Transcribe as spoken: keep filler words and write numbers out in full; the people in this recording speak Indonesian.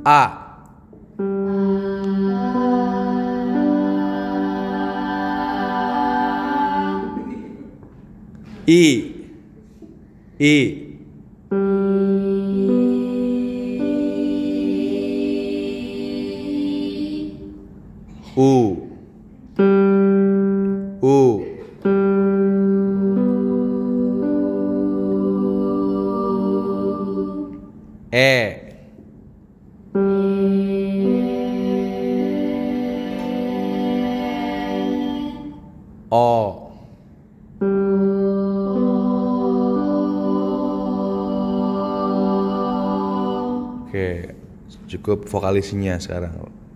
A. I. I. U. U. E. O. Oke, cukup vokalisinya sekarang.